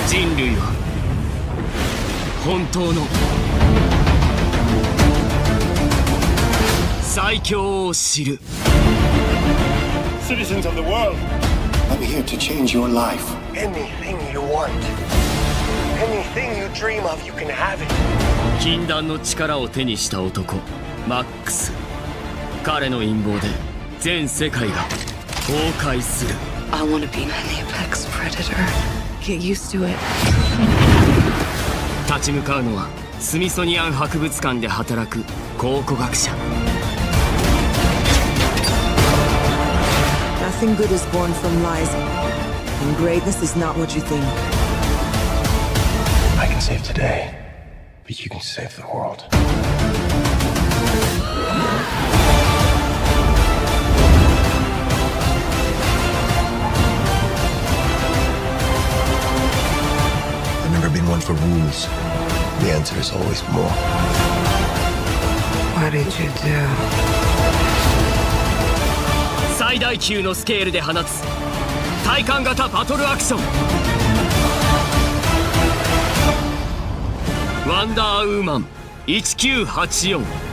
人類は本当の最強を知る。 Citizens of the world, I'm here to change your life. anything you want, anything you dream of, you can have it. 禁断の力を手にした男マックス。彼の陰謀で全世界が崩壊する。 I want to be an apex predator. Get used to it. 立ち向かうのはスミソニアン博物館で働く考古学者。 Nothing good is born from lies, and greatness is not what you think. I can save today, but you can save the world. I've never been one for rules. The answer is always more. What did you do? 最大級のスケールで放つ体感型バトルアクション。ワンダーウーマン1984。